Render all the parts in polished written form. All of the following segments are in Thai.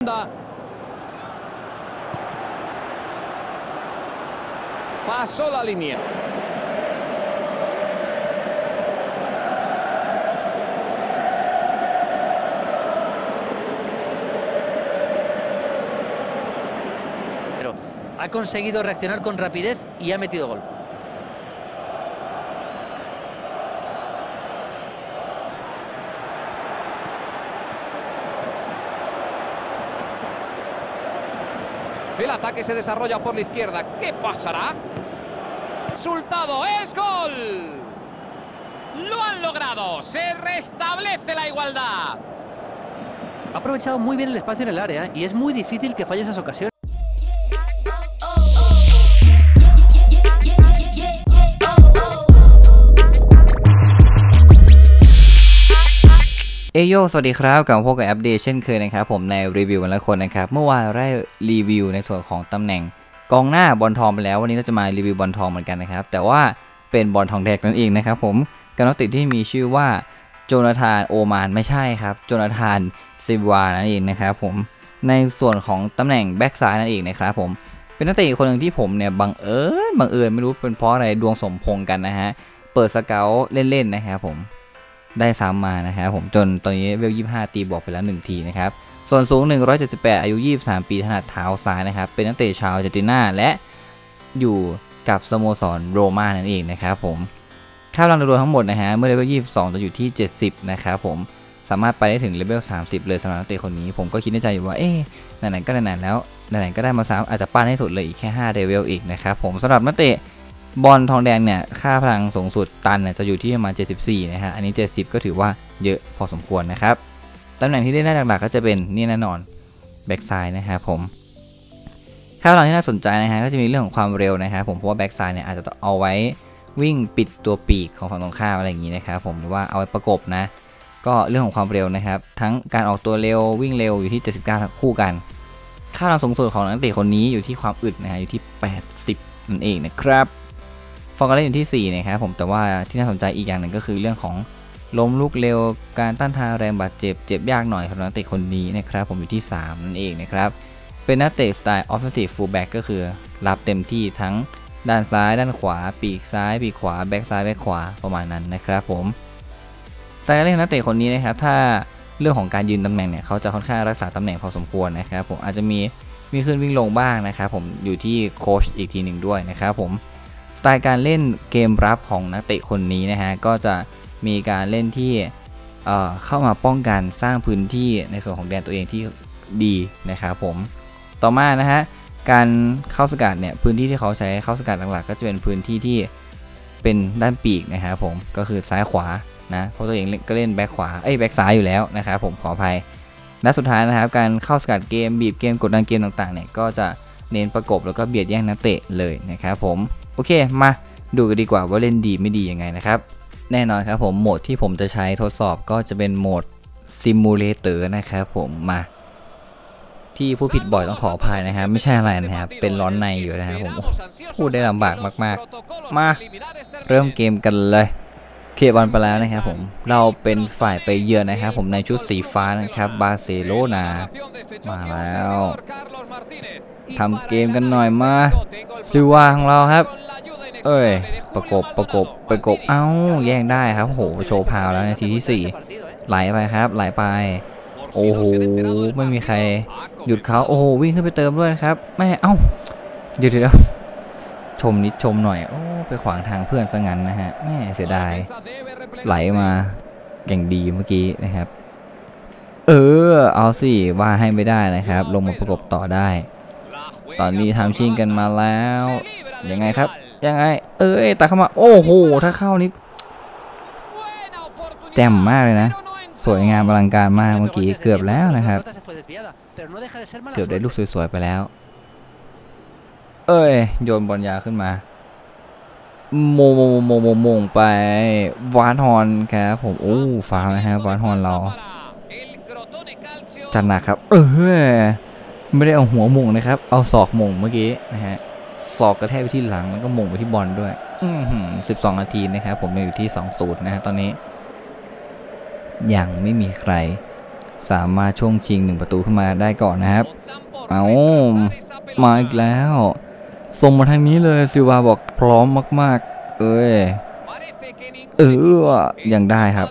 Pasó la línea. Pero ha conseguido reaccionar con rapidez y ha metido gol. El ataque se desarrolla por la izquierda. ¿Qué pasará? Resultado es gol. Lo han logrado. Se restablece la igualdad. Ha aprovechado muy bien el espacio en el área y es muy difícil que falle esas ocasiones. เอโยสวัสดีครับกลับมาพบกับอัปเดตเช่นเคยนะครับผมในรีวิววันละคนนะครับเมื่อวานได้รีวิวในส่วนของตำแหน่งกองหน้าบอลทองไปแล้ววันนี้เราจะมารีวิวบอลทองเหมือนกันนะครับแต่ว่าเป็นบอลทองแดงนั่นเองนะครับผมกับนักเตะที่มีชื่อว่าโจนาธานโอมานไม่ใช่ครับโจนาธานซิวานั่นเองนะครับผมในส่วนของตำแหน่งแบ็กซ้ายนั่นเองนะครับผมเป็นนักเตะคนหนึ่งที่ผมเนี่ยบังเอิญไม่รู้เป็นเพราะอะไรดวงสมพงษ์กันนะฮะเปิดสเกลเล่นๆนะครับผมได้ซ้ำมานะครับผมจนตอนนี้เวล25ตีบวกไปแล้ว1ทีนะครับส่วนสูง178อายุ23ปีถนัดเท้าซ้ายนะครับเป็นนักเตะชาวอาร์เจนตินาและอยู่กับสโมสรโรม่านั่นเองนะครับผมค่าพลังรวมทั้งหมดนะฮะเมื่อเลเวล22จะอยู่ที่70นะครับผมสามารถไปได้ถึงเลเวล30เลยสำหรับนักเตะคนนี้ผมก็คิดในใจอยู่ว่าไหนๆก็ไหนๆแล้วไหนๆก็ได้มา3อาจจะปั้นให้สุดเลยอีกแค่5เลเวลอีกนะครับผมสำหรับนักเตะบอลทองแดงเนี่ยค่าพลังสูงสุดตันเนี่ยจะอยู่ที่ประมาณ74นะฮะอันนี้70ก็ถือว่าเยอะพอสมควรนะครับตำแหน่งที่ได้หลักๆก็จะเป็นนี่แน่นอนแบ็กซ้ายนะครับผมค่าพลังที่น่าสนใจนะฮะก็จะมีเรื่องของความเร็วนะครับผมเพราะว่าแบ็กซ้ายเนี่ยอาจจะเอาไว้วิ่งปิดตัวปีกของฝั่งตรงข้ามอะไรอย่างนี้นะครับผมหรือว่าเอาไว้ประกบนะก็เรื่องของความเร็วนะครับทั้งการออกตัวเร็ววิ่งเร็วอยู่ที่79ทั้งคู่กันค่าพลังสูงสุดของนักเตะคนนี้อยู่ที่ความอึดนะฮะอยู่ที่80นั่นเองนะครับฟอร์มการเล่นอยู่ที่4นะครับผมแต่ว่าที่น่าสนใจอีกอย่างหนึ่งก็คือเรื่องของล้มลุกเร็วการต้านทานแรงบาดเจ็บยากหน่อยสำหรับนักเตะคนนี้นะครับผมอยู่ที่3นั่นเองนะครับเป็นนักเตะสไตล์ offensive fullback ก็คือรับเต็มที่ทั้งด้านซ้ายด้านขวาปีกซ้ายปีกขวาแบ็กซ้ายแบ็กขวาประมาณนั้นนะครับผมสไตล์การเล่นนักเตะคนนี้นะครับถ้าเรื่องของการยืนตำแหน่งเนี่ยเขาจะค่อนข้างรักษาตำแหน่งพอสมควรนะครับผมอาจจะมีขึ้นวิ่งลงบ้างนะครับผมอยู่ที่โค้ชอีกทีหนึ่งด้วยนะครับผมสไตล์การเล่นเกมรับของนักเตะคนนี้นะฮะก็จะมีการเล่นที่เข้ามาป้องกันสร้างพื้นที่ในส่วนของแดนตัวเองที่ดีนะครับผมต่อมานะฮะการเข้าสกัดเนี่ยพื้นที่ที่เขาใช้เข้าสกัดหลักๆก็จะเป็นพื้นที่ที่เป็นด้านปีกนะครับผมก็คือซ้ายขวานะเพราะตัวเองก็เล่นแบ็คขวาแบ็คซ้ายอยู่แล้วนะครับผมขออภัยและสุดท้ายนะครับการเข้าสกัดเกมบีบเกมกดดันเกมต่างๆเนี่ยก็จะเน้นประกบแล้วก็เบียดแย่งนักเตะเลยนะครับผมโอเคมาดูกันดีกว่าว่าเล่นดีไม่ดียังไงนะครับแน่นอนครับผมโหมดที่ผมจะใช้ทดสอบก็จะเป็นโหมดซิมูเลเตอร์นะครับผมมาที่ผู้ผิดบ่อยต้องขออภัยนะครับไม่ใช่อะไรนะครับเป็นร้อนในอยู่นะครับผมพูดได้ลำบากมากๆมาเริ่มเกมกันเลยเคบอลไปแล้วนะครับผมเราเป็นฝ่ายไปเยือนนะครับผมในชุดสีฟ้านะครับบาร์เซโลนามาแล้วทำเกมกันหน่อยมาซิวาของเราครับประกบเอ้าแย่งได้ครับโหโชว์พาวแล้วนาทีที่4ไหลไปครับไหลไปโอ้โหไม่มีใครหยุดเขาโอ้โหวิ่งขึ้นไปเติมด้วยครับไม่เอ้าเดี๋ยวชมนิดชมหน่อยโอ้ไปขวางทางเพื่อนซะงั้นนะฮะแม่เสียดายไหลมาอย่างดีเมื่อกี้นะครับเอาสิว่าให้ไม่ได้นะครับลงมาประกบต่อได้ตอนนี้ทำชิงกันมาแล้วยังไงครับยังไงตัดเข้ามาโอ้โหถ้าเข้านี่แจ่มมากเลยนะสวยงามอลังการมากเมื่อกี้เกือบแล้วนะครับเกือบได้ลูกสวยๆไปแล้วโยนบอลยาวขึ้นมาโมงไปวานฮอนครับผมโอ้ฟาวนะฮะวานฮอนเราจัดหนักครับไม่ได้เอาหัวมงนะครับเอาศอกมงเมื่อกี้นะฮะศอกกระแทกไปที่หลังแล้วก็มงไปที่บอลด้วย12 นาทีนะครับผมอยู่ที่2-0นะฮะตอนนี้ยังไม่มีใครสามารถช่วงชิง1ประตูขึ้นมาได้ก่อนนะครับเอามาอีกแล้วส่งมาทางนี้เลยซิลวาบอกพร้อมมากๆยังได้ครับ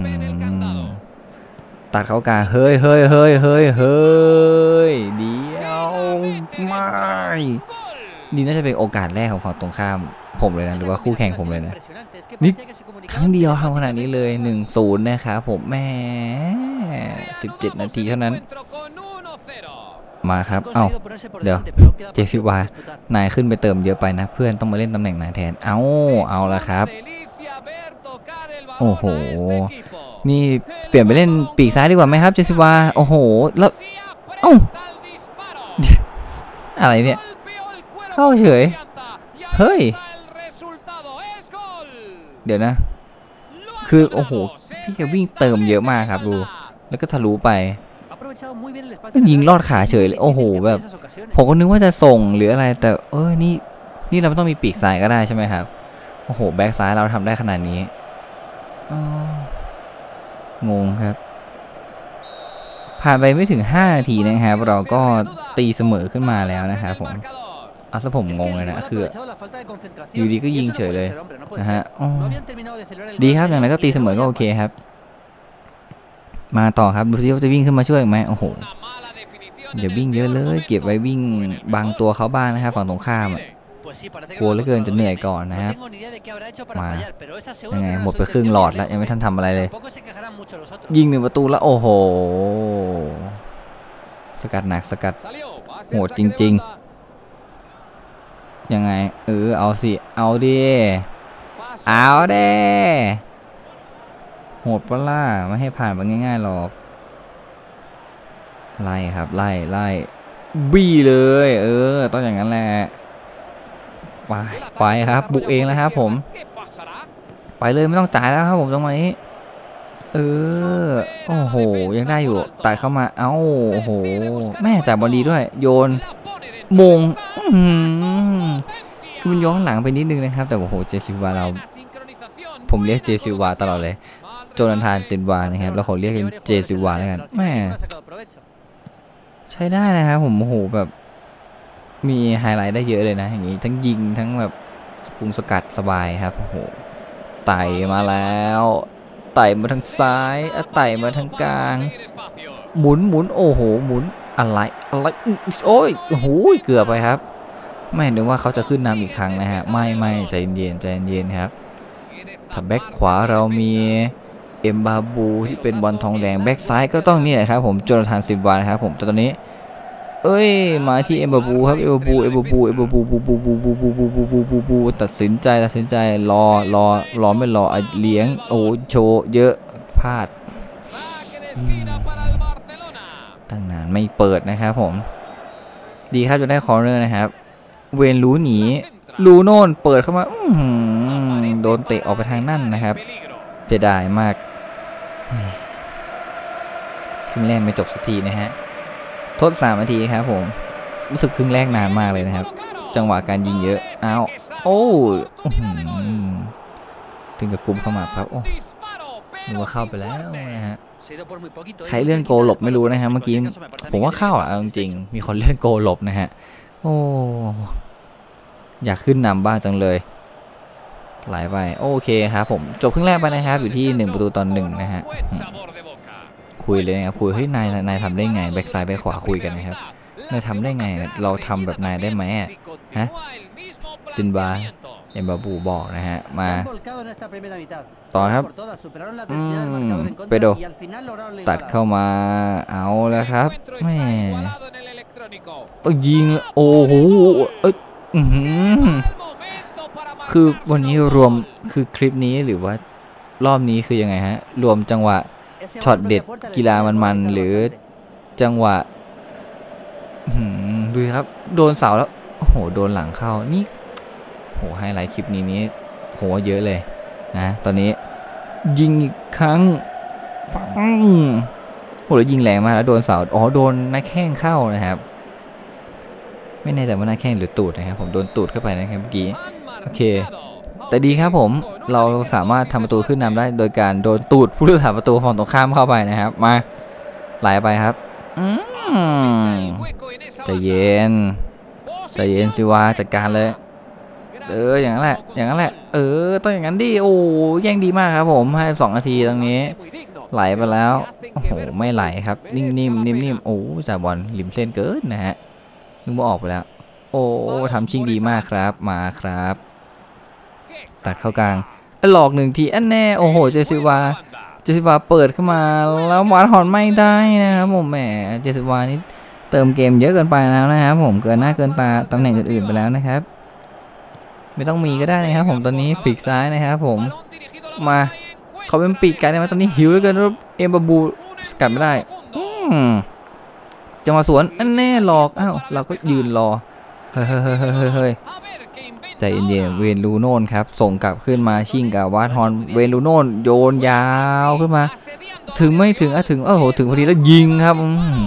ตัดเข้ากลางเฮ้ยเดียวไม่นี่น่าจะเป็นโอกาสแรกของฝั่งตรงข้ามผมเลยนะหรือว่าคู่แข่งผมเลยนะนี่ครั้งเดียวทำขนาดนี้เลย 1-0 นะครับผมแม่17 นาทีเท่านั้นมาครับเอ้าเดี๋ยวเจซิวานายขึ้นไปเติมเยอะไปนะเพื่อนต้องมาเล่นตำแหน่งนายแทนเอาละครับโอ้โหนี่เปลี่ยนไปเล่นปีกซ้ายดีกว่าไหมครับเจซิวาโอ้โหแล้วอะไรเนี่ยเข้าเฉยเฮ้ยเดี๋ยวนะคือโอ้โหพี่แกวิ่งเติมเยอะมากครับดูแล้วก็ทะลุไปก็ยิงลอดขาเฉยเลยโอ้โหแบบผมก็นึกว่าจะส่งหรืออะไรแต่นี่เราไม่ต้องมีปีกซ้ายก็ได้ใช่ไหมครับโอ้โหแบ็กซ้ายเราทำได้ขนาดนี้งงครับผ่านไปไม่ถึง5 นาทีนะครับเราก็ตีเสมอขึ้นมาแล้วนะครับผมเอาซะผมงงเลยนะคืออยู่ดีก็ยิงเฉยเลยนะฮะดีครับอย่างไรก็ตีเสมอก็โอเคครับมาต่อครับดูซิว่าจะวิ่งขึ้นมาช่วยไหมโอ้โหอย่าวิ่งเยอะเลยเก็บไว้วิ่งบางตัวเขาบ้างนะครับฝั่งตรงข้ามกลัวเหลือเกินจะเหนื่อยก่อนนะครับมายังไงหมดไปครึ่งหลอดแล้วยังไม่ทันทำอะไรเลยยิง1 ประตูแล้วโอ้โหสกัดหนักสกัดโหดจริงๆยังไงเอาสิเอาดิเอาเด้โหดปะล่ะไม่ให้ผ่านไปง่ายๆหรอกไล่ครับไล่บี้เลยต้องอย่างนั้นแหละไปครับบุกเองแล้วครับผมไปเลยไม่ต้องจ่ายแล้วครับผมตรงนี้โอ้โหยังได้อยู่ตัดเข้ามาโอ้โหแม่จ่ายบอลดีด้วยโยนมงคือมันย้อนหลังไปนิดนึงนะครับแต่โอ้โหเจซิวาผมเรียกเจซิวาตลอดเลยโจนาธานซินวานะครับแล้วเขาเรียกเป็นเจซิวาแล้วกันแม่ใช้ได้นะครับผมโอ้โหแบบมีไฮไลท์ได้เยอะเลยนะอย่างนี้ทั้งยิงทั้งแบบกุมสกัดสบายครับโอ้โหไต่มาแล้วไต่มาทางซ้ายไต่มาทางกลางหมุนโอ้โหหมุนอะไรโอ้ยโอ้โหเกือบไปครับไม่นึกว่าเขาจะขึ้นนำอีกครั้งนะฮะไม่ใจเย็นครับถ้าแบ็คขวาเรามีเอ็มบาบูที่เป็นบอลทองแดงแบ็คซ้ายก็ต้องนี่แหละครับผมโจนาธานซินวานะครับผมแต่ตอนนี้มาที่เอ็มบาบูครับเอ็มบาบูตัดสินใจรอไม่รอเลี้ยงโอ้โชว์เยอะพลาดตั้งนานไม่เปิดนะครับผมดีครับจะได้คอร์เนอร์นะครับเวนรู้หนีลูโน่นเปิดเข้ามาโดนเตะออกไปทางนั่นนะครับเสียดายมากครึ่งแรกไม่จบสักทีนะฮะทด3 นาทีครับผมรู้สึกครึ่งแรกนานมากเลยนะครับจังหวะการยิงเยอะถึงกับกุมเข้ามาครับนึกว่าเข้าไปแล้วนะฮะใครเลื่อนโกหลบไม่รู้นะฮะเมื่อกี้ผมว่าเข้าจริงๆมีคนเลื่อนโกหลบนะฮะอยากขึ้นนำบ้างจังเลยไหลไปโอเคครับผมจบครึ่งแรกไปนะครับอยู่ที่1 ประตูต่อ 1นะฮะคุยเลยนะครับคุยเฮ้ยนายทำได้ไงแบ็กซ้ายแบ็กขวาคุยกันนะครับนายทำได้ไงเราทำแบบนายได้ไหมฮะซินบาเอ็มบาบูบอกนะฮะมาต่อครับเปโดตัดเข้ามาเอาแล้วครับแม่ยิงโอ้โหคือวันนี้รวมคือคลิปนี้หรือว่ารอบนี้คือยังไงฮะรวมจังหวะช็อตเด็ดกีฬามันหรือจังหวะดูครับโดนเสาแล้วโอ้โหโดนหลังเข้านี่โหไฮไลท์คลิปนี้โหเยอะเลยนะตอนนี้ยิงอีกครั้งโหแล้วยิงแรงมากแล้วโดนเสาโดนหน้าแข้งเข้านะครับไม่แน่ใจว่าหน้าแข้งหรือตูดนะครับผมโดนตูดเข้าไปนะครับเมื่อกี้โอเคแต่ดีครับผมเราสามารถทำประตูขึ้นนำได้โดยการโดนตูดผู้รักษาประตูฝั่งตรงข้ามเข้าไปนะครับมาไหลไปครับใจเย็นใจเย็นสิวะจัดการเลยอย่างนั้นแหละอย่างนั้นแหละต้องอย่างนั้นดิโอ้แย่งดีมากครับผมให้2 นาทีตรงนี้ไหลไปแล้วโอ้โหไม่ไหลครับนิ่มๆนิ่มๆโอ้จ่าบอลริมเส้นเกินนะฮะนึกว่าออกไปแล้วโอ้ทำชิงดีมากครับมาครับตัดเข้ากลางหลอก1 ทีอันแน่โอ้โหเจสิวาเปิดขึ้นมาแล้ววาดฮอนไม่ได้นะครับผมแหมเจสิวานี่เติมเกมเยอะเกินไปแล้วนะครับผมเกินหน้าเกินตาตำแหน่งอื่นๆไปแล้วนะครับไม่ต้องมีก็ได้นะครับผมตอนนี้ปีกซ้ายนะครับผมมาเขาเป็นปีกไกลนะตอนนี้หิวเหลือเกินเอ็มบาบูสกัดไม่ได้จังหวะสวนอันแน่หลอกอ้าวเราก็ยืนรอเฮ้ยใจเย็นๆเวนลูโน่นครับส่งกลับขึ้นมาชิงกับวาดฮอนเวนลูโน่นโยนยาวขึ้นมาถึงไม่ถึงถึงโอ้โหถึงพอดีแล้วยิงครับ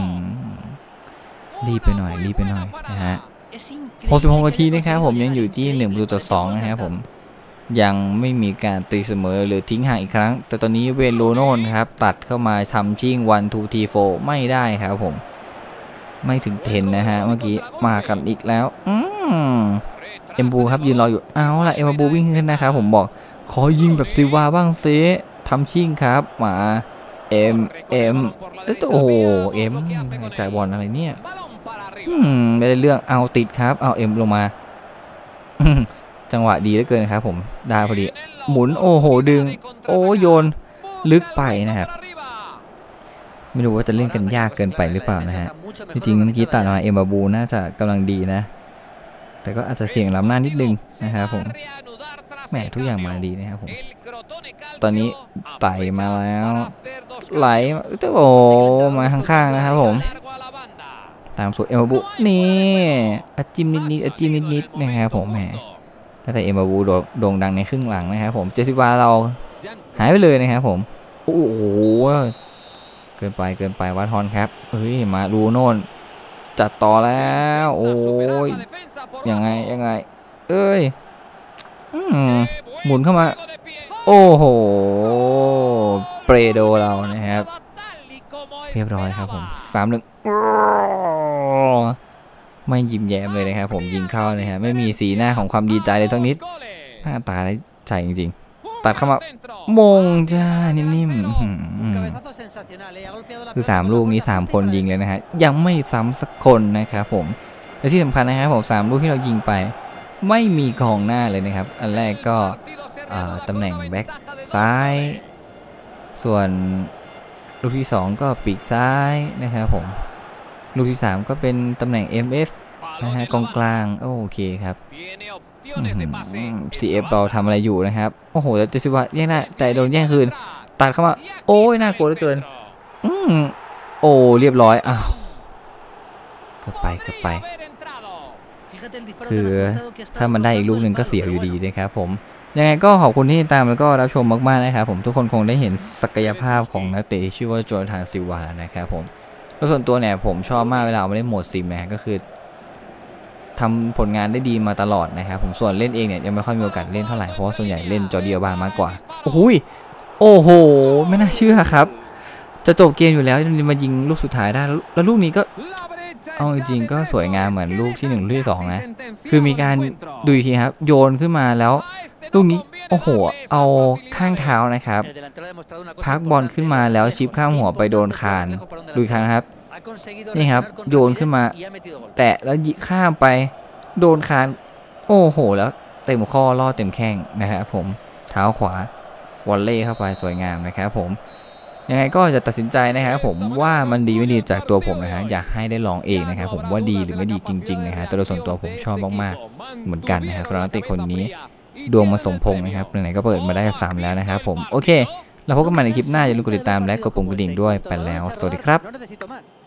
รีบไปหน่อยนะฮะ66 นาทีนะครับผมยังอยู่ที่1-2นะครับผมยังไม่มีการตีเสมอหรือทิ้งห่างอีกครั้งแต่ตอนนี้เวนลูโน่นครับตัดเข้ามาทำชิง1 2 3 4ไม่ได้ครับผมไม่ถึง10นะฮะเมื่อกี้มากันอีกแล้วเอ็มบูครับยืนรออยู่เอาล่ะเอ็มบูวิ่งขึ้นนะครับผมบอกขอยิงแบบซิวาบ้างเซทำชิงครับมาเอ็มโอ้เอ็มจ่ายบอลอะไรเนี่ยไม่ได้เรื่องเอาติดครับเอาเอ็มลงมาจังหวะดีเหลือเกินครับผมได้พอดีหมุนโอ้โหดึงโอ้โยนลึกไปนะครับไม่รู้ว่าจะเล่นกันยากเกินไปหรือเปล่านะฮะจริงๆเมื่อกี้ตัดมาเอ็มบาบูน่าจะกำลังดีนะแต่ก็อาจจะเสี่ยงล้ำหน้านิดนึงนะครับผมแหมทุกอย่างมาดีนะครับผมตอนนี้ไต่มาแล้วไหลโอ้มาข้างๆนะครับผมตามสูตรเอ็มบาบูนี่จิ้มนิดนะครับผมแหมแต่เอ็มบาบูโด่งดังในครึ่งหลังนะครับผมเจสิวาเราหายไปเลยนะครับผมโอ้โหเกินไปวัดฮอนครับมาลูโน่นจัดต่อแล้วโอ้ยยังไงหมุนเข้ามาโอ้โหเปรโดเรานะครับเรียบร้อยครับผม3-1ไม่ยิ้มแย้มเลยนะครับผมยิงเข้านะฮะไม่มีสีหน้าของความดีใจเลยสักนิดหน้าตาได้ใจจริงๆตัดเข้ามามงจ้านิ่มๆคือ3 ลูกนี้3 คนยิงเลยนะฮะยังไม่ซ้ำสักคนนะครับผมและที่สำคัญนะครับผม3 ลูกที่เรายิงไปไม่มีกองหน้าเลยนะครับอันแรกก็ตำแหน่งแบ็คซ้ายส่วนลูกที่2ก็ปีกซ้ายนะครับผมลูกที่3ก็เป็นตำแหน่ง MF นะฮะกองกลางโอเคครับCF เราทำอะไรอยู่นะครับโอ้โหเจสิวาแย่งได้แต่โดนแย่งคืนตัดเข้ามาโอ้ยน่ากลัวเหลือเกินโอ้เรียบร้อยอ้าวเกือบไปคือถ้ามันได้อีกลูกหนึ่งก็เสียอยู่ดีนะครับผมยังไงก็ขอบคุณที่ติดตามแล้วก็รับชมมากๆนะครับผมทุกคนคงได้เห็นศักยภาพของนักเตะที่ชื่อว่าโจนาธานซิลวานะครับผมแล้วส่วนตัวเนี่ยผมชอบมากเวลามาเล่นโหมดซิมนะก็คือทำผลงานได้ดีมาตลอดนะครับผมส่วนเล่นเองเนี่ยยังไม่ค่อยมีโอกาสเล่นเท่าไหร่เพราะว่าส่วนใหญ่เล่นจอเดียบามากกว่าโอ้โหไม่น่าเชื่อครับจะจบเกมอยู่แล้วมายิงลูกสุดท้ายได้แล้วลูกนี้ก็เอาจริงๆก็สวยงามเหมือนลูกที่1ลูกที่2นะคือมีการดูอีกทีครับโยนขึ้นมาแล้วลูกนี้โอ้โหเอาข้างเท้านะครับพักบอลขึ้นมาแล้วชิปข้ามหัวไปโดนคานดูอีกครั้งครับนี่ครับโยนขึ้นมาแตะแล้วยิงข้ามไปโดนคานโอ้โหแล้วเต็มข้อล่อเต็มแข้งนะครับผมเท้าขวาวอลเล่เข้าไปสวยงามนะครับผมยังไงก็จะตัดสินใจนะครับผมว่ามันดีไม่ดีจากตัวผมนะฮะอยากให้ได้ลองเองนะครับผมว่าดีหรือไม่ดีจริงๆนะฮะแต่โดยส่วนตัวผมชอบมากๆเหมือนกันนะครับสำหรับนักเตะคนนี้ดวงมาสมพงษ์นะครับไหนๆก็เปิดมาได้3แล้วนะครับผมโอเคแล้วพบกันใหม่ในคลิปหน้าอย่าลืมกดติดตามและกดปุ่มกระดิ่งด้วยไปแล้วสวัสดีครับ